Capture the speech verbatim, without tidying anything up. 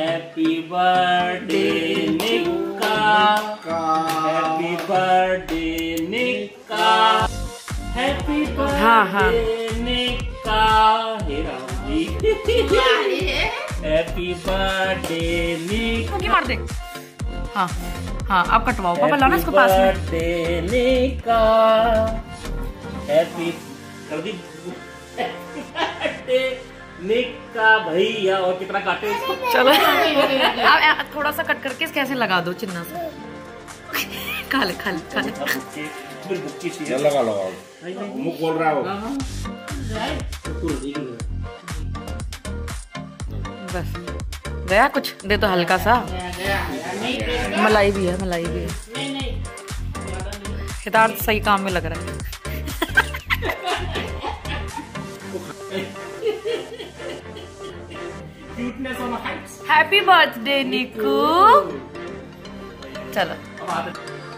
Happy birthday Nikka, happy birthday Nikka, happy birthday Nikka, हे Ram ji, happy birthday Nikka. मार दे। हाँ हाँ अब कटवाओ पापा, लाना इसको पास में। बर्थडे निक्का, हैप्पी कर दी निक्का भैया। और कितना काटे इसको? चलो अब थोड़ा सा कट करके कैसे लगा दो चिन्ना से। खा ले खा ले खा ले। लगा लगा मुंह खोल रहा हो। बस गया कुछ दे तो हल्का सा। मलाई भी है, मलाई भी है। सिद्धार्थ सही काम में लग रहा है। Happy birthday Niku. चलो